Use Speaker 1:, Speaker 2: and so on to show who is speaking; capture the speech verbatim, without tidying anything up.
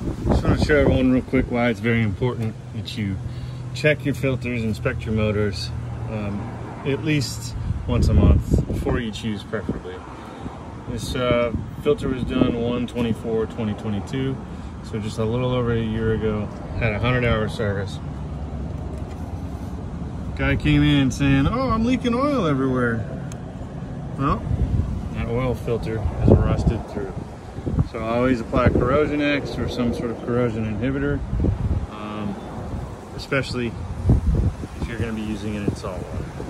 Speaker 1: Just want to show everyone real quick why it's very important that you check your filters, inspect your motors um, at least once a month before each use, preferably. This uh, filter was done one twenty-four twenty twenty-two, so just a little over a year ago. Had a hundred hour service. Guy came in saying, "Oh, I'm leaking oil everywhere." Well, that oil filter is rusted through. So I always apply Corrosion X or some sort of corrosion inhibitor, um, especially if you're going to be using it in salt water.